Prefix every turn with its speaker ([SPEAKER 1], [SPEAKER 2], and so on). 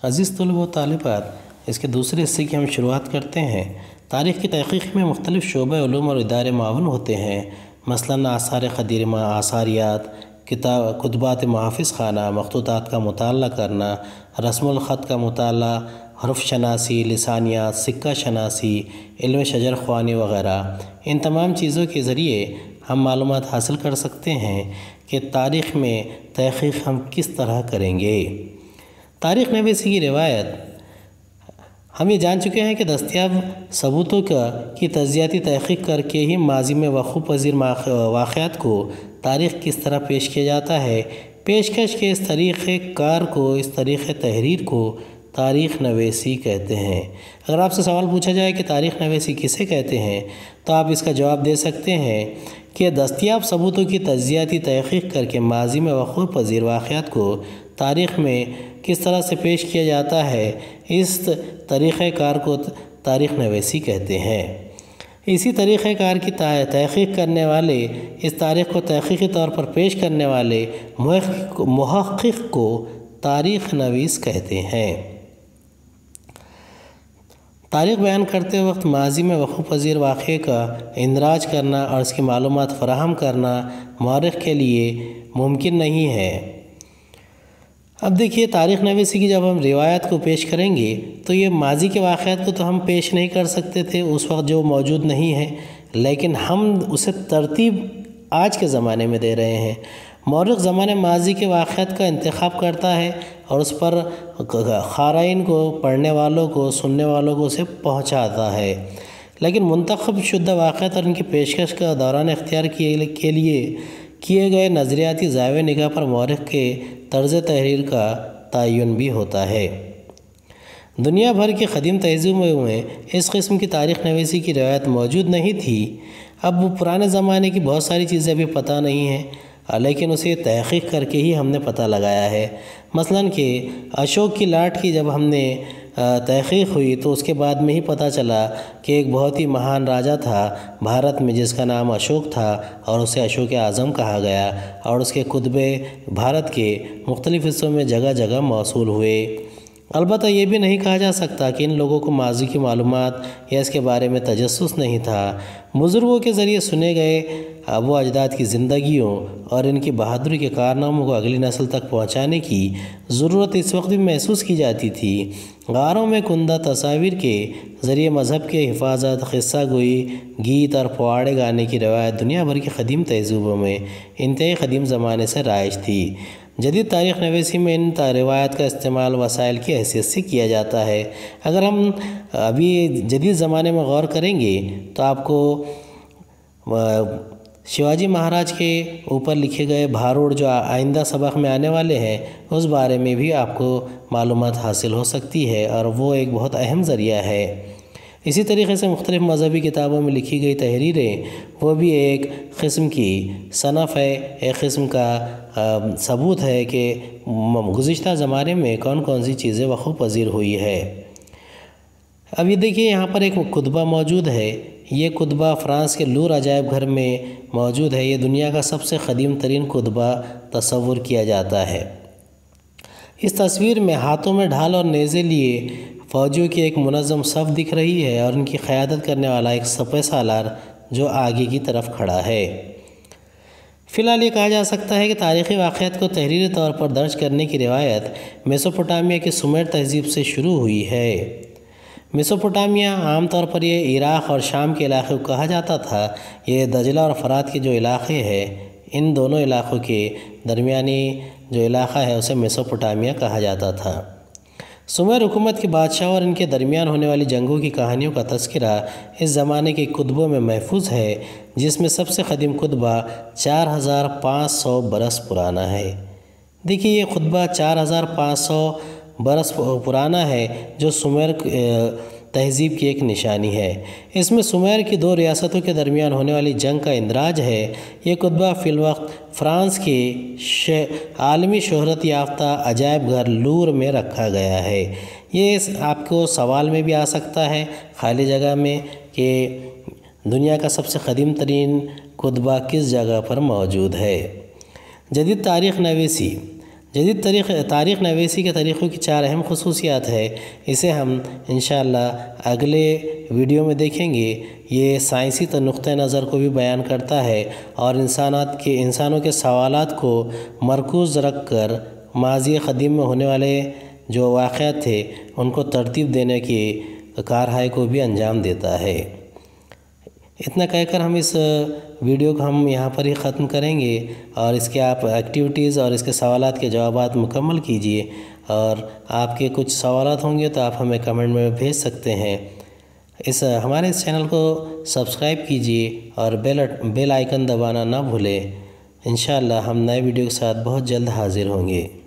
[SPEAKER 1] عزیز طلبہ و طالبات، اس کے دوسرے حصے کی ہم شروعات کرتے ہیں۔ تاریخ کی تحقیق میں مختلف شعبہ علوم اور ادارے معاون ہوتے ہیں، مثلاً آثار قدیمہ، آثاریات، کتبات محافظ خانہ، مخطوطات کا مطالعہ کرنا، رسم الخط کا مطالعہ، حرف شناسی، لسانیات، سکہ شناسی، علم شجر خوانی وغیرہ۔ ان تمام چیزوں کے ذریعے ہم معلومات حاصل کر سکتے ہیں کہ تاریخ میں تحقیق ہم کس طرح کریں گے۔ تاریخ نویسی کی روایت۔ ہم یہ جان چکے ہیں کہ دستیاب ثبوتوں کی تجزیاتی تحقیق کر کے ہی ماضی میں وقوع پذیر واقعات کو تاریخ کس طرح پیش کیا جاتا ہے۔ پیشکش کے اس طریقہ کار کو، اس طریقہ تحریر کو تاریخ نویسی کہتے ہیں۔ اگر آپ سے سوال پوچھا جائے کہ تاریخ نویسی کسے کہتے ہیں تو آپ اس کا جواب دے سکتے ہیں کہ دستیاب ثبوتوں کی تجزیاتی تحقیق کر کے ماضی میں وقوع پذیر واقعات کو تاریخ میں کس طرح سے پیش کیا جاتا ہے، اس طریقہ کار کو تاریخ نویسی کہتے ہیں۔ اسی طریقہ کار کی تحقیق کرنے والے، اس تاریخ کو تحقیقی طور پر پیش کرنے والے محقق کو تاریخ نویس کہتے ہیں۔ تاریخ بیان کرتے وقت ماضی میں وقوع پذیر واقعے کا اندراج کرنا اور اس کی معلومات فراہم کرنا مورخ کے لیے ممکن نہیں ہے۔ اب دیکھیے، تاریخ نویسی کی جب ہم روایات کو پیش کریں گے تو یہ ماضی کے واقعات کو تو ہم پیش نہیں کر سکتے تھے اس وقت جو موجود نہیں ہے، لیکن ہم اسے ترتیب آج کے زمانے میں دے رہے ہیں۔ مورخ زمانے ماضی کے واقعات کا انتخاب کرتا ہے اور اس پر قارئین کو، پڑھنے والوں کو، سننے والوں کو اسے پہنچاتا ہے، لیکن منتخب شدہ واقعات اور ان کی پیشکش کا دوران اختیار کے لیے کیے گئے نظریاتی زاویہ نگاہ پر مورخ کے طرز تحریر کا تعین بھی ہوتا ہے۔ دنیا بھر کی قدیم تہذیبوں میں اس قسم کی تاریخ نویسی کی روایت موجود نہیں تھی۔ اب وہ پرانے زمانے کی بہت ساری چیزیں ابھی پتہ نہیں ہیں، لیکن اسے تحقیق کر کے ہی ہم نے پتہ لگایا ہے۔ مثلاً کہ اشوک کی لاٹ کی جب ہم نے تحقیق ہوئی تو اس کے بعد میں ہی پتہ چلا کہ ایک بہت ہی مہان راجا تھا بھارت میں جس کا نام اشوک تھا، اور اسے اشوک اعظم کہا گیا، اور اس کے کتبے بھارت کے مختلف حصوں میں جگہ جگہ موصول ہوئے۔ البتہ یہ بھی نہیں کہا جا سکتا کہ ان لوگوں کو ماضی کی معلومات یا اس کے بارے میں تجسس نہیں تھا۔ بزرگوں کے ذریعے سنے گئے آباء و اجداد کی زندگیوں اور ان کی بہادری کے کارناموں کو اگلی نسل تک پہنچانے کی ضرورت اس وقت بھی محسوس کی جاتی تھی۔ غاروں میں کندہ تصاویر کے ذریعے مذہب کے حفاظت، قصہ گوئی، گیت اور پواڑے گانے کی روایت دنیا بھر کی قدیم تہذیبوں میں انتہائی قدیم زمانے سے رائج تھی۔ جدید تاریخ نویسی میں ان روایات کا استعمال وسائل کی حیثیت سے کیا جاتا ہے۔ اگر ہم ابھی جدید زمانے میں غور کریں گے تو آپ کو شیواجی مہاراج کے اوپر لکھے گئے بھاروڑ جو آئندہ سبق میں آنے والے ہیں اس بارے میں بھی آپ کو معلومات حاصل ہو سکتی ہے، اور وہ ایک بہت اہم ذریعہ ہے۔ اسی طریقے سے مختلف مذہبی کتابوں میں لکھی گئی تحریریں وہ بھی ایک قسم کی صنف ہے، ایک قسم کا ثبوت ہے کہ گزشتہ زمانے میں کون کون سی چیزیں وقوع پذیر ہوئی ہے۔ اب یہ دیکھیے، یہاں پر ایک کتبہ موجود ہے۔ یہ کتبہ فرانس کے لور عجائب گھر میں موجود ہے۔ یہ دنیا کا سب سے قدیم ترین کتبہ تصور کیا جاتا ہے۔ اس تصویر میں ہاتھوں میں ڈھال اور نیزے لیے فوجیوں کی ایک منظم صف دکھ رہی ہے، اور ان کی قیادت کرنے والا ایک سپہ سالار جو آگے کی طرف کھڑا ہے۔ فی الحال یہ کہا جا سکتا ہے کہ تاریخی واقعات کو تحریری طور پر درج کرنے کی روایت میسوپوٹامیہ کی سومیر تہذیب سے شروع ہوئی ہے۔ میسوپوٹامیہ عام طور پر یہ عراق اور شام کے علاقے کو کہا جاتا تھا۔ یہ دجلہ اور فرات کے جو علاقے ہیں، ان دونوں علاقوں کے درمیانی جو علاقہ ہے اسے میسوپوٹامیہ کہا جاتا تھا۔ سومیر حکومت کے بادشاہوں اور ان کے درمیان ہونے والی جنگوں کی کہانیوں کا تذکرہ اس زمانے کے کتبوں میں محفوظ ہے، جس میں سب سے قدیم کتبہ 4500 برس پرانا ہے۔ دیکھیے، یہ کتبہ 4500 برس پرانا ہے، جو سومیر تہذیب کی ایک نشانی ہے۔ اس میں سومیر کی دو ریاستوں کے درمیان ہونے والی جنگ کا اندراج ہے۔ یہ کتبہ فی الوقت فرانس کے عالمی شہرت یافتہ عجائب گھر لور میں رکھا گیا ہے۔ یہ آپ کو سوال میں بھی آ سکتا ہے خالی جگہ میں کہ دنیا کا سب سے قدیم ترین کتبہ کس جگہ پر موجود ہے۔ جدید تاریخ نویسی۔ جدید تاریخ نویسی کے طریقوں کی 4 اہم خصوصیات ہے، اسے ہم انشاءاللہ اگلے ویڈیو میں دیکھیں گے۔ یہ سائنسی نقطہ نظر کو بھی بیان کرتا ہے اور انسانوں کے سوالات کو مرکوز رکھ کر ماضی قدیم میں ہونے والے جو واقعات تھے ان کو ترتیب دینے کی کارہائی کو بھی انجام دیتا ہے۔ اتنا کہہ کر ہم اس ویڈیو کو ہم یہاں پر ہی ختم کریں گے، اور اس کے آپ ایکٹیویٹیز اور اس کے سوالات کے جوابات مکمل کیجئے، اور آپ کے کچھ سوالات ہوں گے تو آپ ہمیں کمنٹ میں بھیج سکتے ہیں۔ ہمارے اس چینل کو سبسکرائب کیجئے اور بیل آئیکن دبانا نہ بھولیں۔ انشاءاللہ ہم نئے ویڈیو کے ساتھ بہت جلد حاضر ہوں گے۔